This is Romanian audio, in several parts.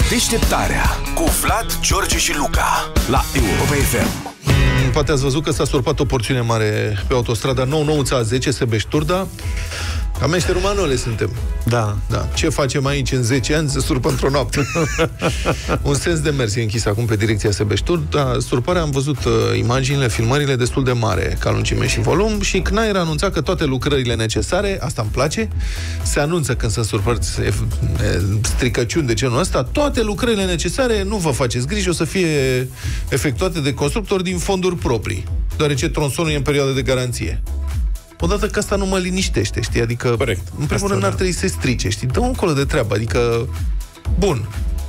Deșteptarea cu Vlad, George și Luca la Europa FM. Poate ați văzut că s-a surpat o porțiune mare pe autostrada Nou-Nouța A10 Sebeș-Turda. Ca meșterul Manole suntem. Da. Ce facem aici în 10 ani? Se surpă într-o noapte. Un sens de mers e închis acum pe direcția Sebeș-Turda. Surparea, am văzut imaginile, filmările destul de mare ca lungime și volum și CNAIR a anunțat că toate lucrările necesare, asta îmi place, se anunță când sunt surpăți stricăciuni de genul ăsta, toate lucrările necesare, nu vă faceți griji, o să fie efectuate de constructori din fonduri proprii, deoarece tronsonul e în perioadă de garanție. Odată că asta nu mă liniștește, știi? Adică, corect, în primul rând, n-ar trebui să se strice, știi? Dă-o încolo de treabă, adică, bun.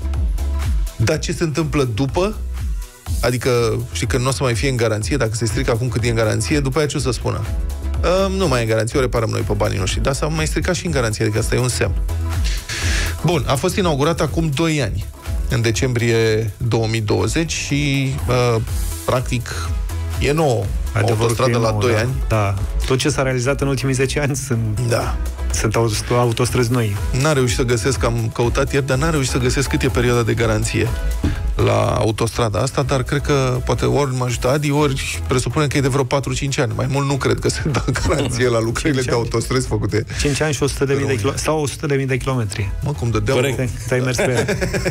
Dar ce se întâmplă după? Adică, știi că nu o să mai fie în garanție, dacă se strică acum cât e în garanție, după aia ce o să spună? Nu mai e în garanție, o reparăm noi pe banii noștri. Dar s-a mai stricat și în garanție, adică asta e un semn. Bun, a fost inaugurat acum 2 ani, în decembrie 2020 și, practic, e nouă. Autostradă la 2 ani. Da. Tot ce s-a realizat în ultimii 10 ani sunt autostrăzi noi. N-a reușit să găsesc, am căutat ieri, dar n-a reușit să găsesc cât e perioada de garanție la autostrada asta, dar cred că poate ori mă ajută Adi, ori presupune că e de vreo 4-5 ani. Mai mult nu cred că se dă garanție la lucrările de autostrăzi făcute. 5 ani și 100.000 de kilometri. Sau 100.000 de kilometri. Mă, cum dădeau... Corect, te-ai mers pe ea.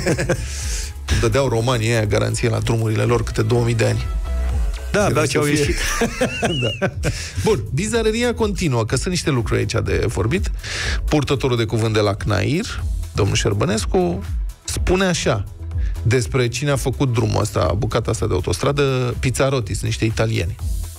Cum dădeau romanii aia garanție la drumurile lor câte 2000 de ani. Da, ce au ieșit. Da. Bun, bizarăria continuă, că sunt niște lucruri aici de vorbit. Purtătorul de cuvânt de la CNAIR, domnul Șerbănescu, spune așa despre cine a făcut drumul ăsta, bucata asta de autostradă: Pizzarotti, sunt niște italieni.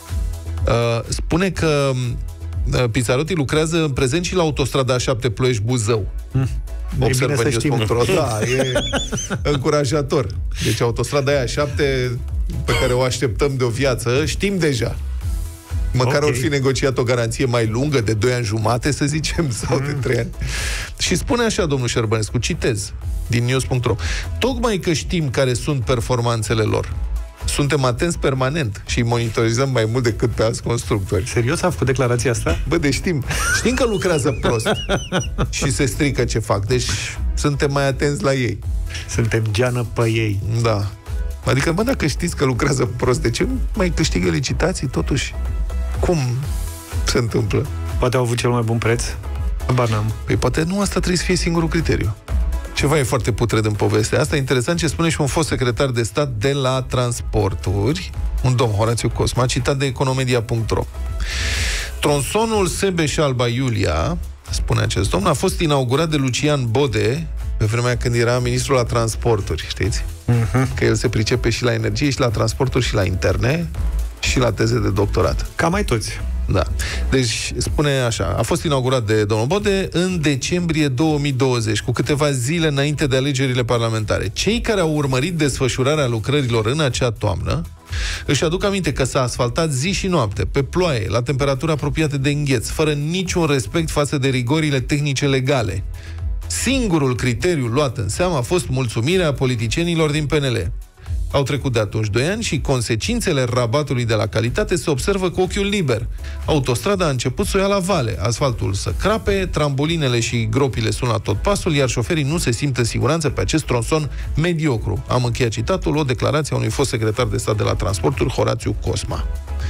Spune că Pizzarotti lucrează în prezent și la autostrada A7 Ploiești-Buzău. Observă news.ro. Da, e încurajator. Deci autostrada aia 7 pe care o așteptăm de o viață, știm deja. Măcar ori fi negociat o garanție mai lungă, de 2 ani jumate, să zicem, sau de 3 ani. Și spune așa domnul Șerbănescu, citez din news.ro: tocmai că știm care sunt performanțele lor, suntem atenți permanent și monitorizăm mai mult decât pe alți constructori. Serios a făcut declarația asta? Bă, deci știm că lucrează prost și se strică ce fac, deci suntem mai atenți la ei. Suntem geană pe ei. Da. Adică, bă, dacă știți că lucrează prost, de ce mai câștigă licitații, totuși? Cum se întâmplă? Poate au avut cel mai bun preț? Habar n-am. Păi poate nu asta trebuie să fie singurul criteriu. Ceva e foarte putred în povestea asta. Interesant ce spune și un fost secretar de stat de la transporturi, un domn, Horațiu Cosma, citat de economedia.ro. Tronsonul Sebeș-Alba Iulia, spune acest domn, a fost inaugurat de Lucian Bode pe vremea când era ministrul la transporturi, știți? Că el se pricepe și la energie, și la transporturi, și la interne, și la teze de doctorat. Cam mai toți. Da. Deci spune așa: a fost inaugurat de domnul Bode în decembrie 2020, cu câteva zile înainte de alegerile parlamentare. Cei care au urmărit desfășurarea lucrărilor în acea toamnă își aduc aminte că s-a asfaltat zi și noapte, pe ploaie, la temperaturi apropiate de îngheț, fără niciun respect față de rigorile tehnice legale. Singurul criteriu luat în seamă a fost mulțumirea politicienilor din PNL. Au trecut de atunci 2 ani și consecințele rabatului de la calitate se observă cu ochiul liber. Autostrada a început să o ia la vale, asfaltul să crape, trambolinele și gropile sunt la tot pasul, iar șoferii nu se simt în siguranță pe acest tronson mediocru. Am încheiat citatul, o declarație a unui fost secretar de stat de la transporturi, Horațiu Cosma.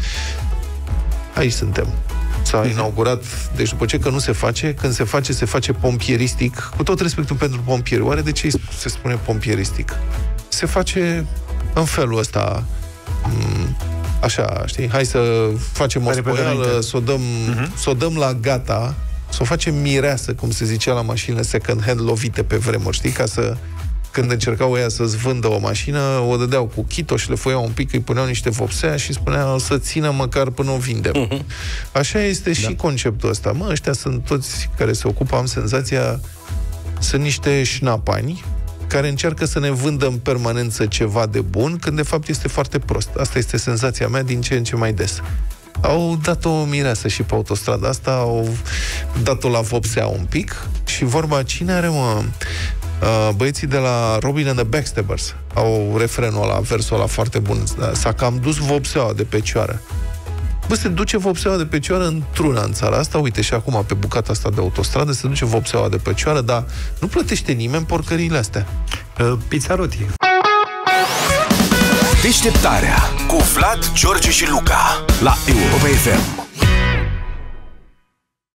Aici suntem. S-a inaugurat, deci după ce că nu se face, când se face pompieristic, cu tot respectul pentru pompieri. Oare de ce se spune pompieristic? Se face în felul ăsta, așa, știi? Hai să facem o spoială, să o dăm la gata, să o facem mireasă, cum se zicea la mașinile second-hand lovite pe vremuri, știi? Ca să, când încercau ăia să-ți vândă o mașină, o dădeau cu chito și le foiau un pic, îi puneau niște vopsea și spuneau să țină măcar până o vindem. Așa este și conceptul ăsta. Mă, ăștia sunt toți care se ocupă, am senzația, sunt niște șnapani care încearcă să ne vândă în permanență ceva de bun, când de fapt este foarte prost. Asta este senzația mea din ce în ce mai des. Au dat o mireasă și pe autostrada asta, au dat-o la vopsea un pic și vorba, cine are, mă? Băieții de la Robin and the Backstabbers au refrenul ăla, versul ăla foarte bun. S-a cam dus vopseaua de pe cioară. Bă, se duce vopseaua de pe cioară într-una în țara asta. Uite, și acum pe bucata asta de autostradă se duce vopseaua de pe cioară, dar nu plătește nimeni porcăriile astea. Pizzarotti. Deșteptarea cu Vlad, George și Luca la Europa FM.